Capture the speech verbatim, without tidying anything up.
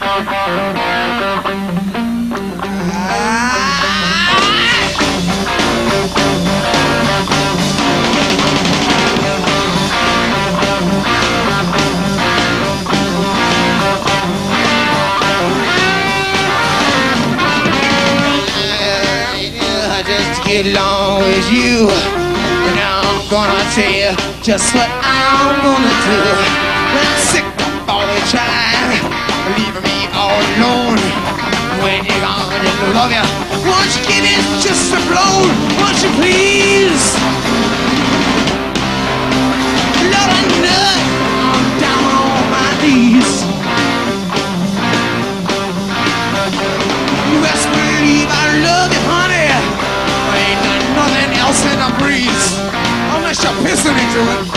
Get along with you, and I'm gonna tell you just what I'm gonna do. When I'm sick of all the time, leaving me all alone. When you're gone, I just love you. Won't you give it just a blow? Won't you please? Lord, I know I'm down on my knees. You best believe I love you, honey. Ain't nothing else in the breeze unless you're pissing into it.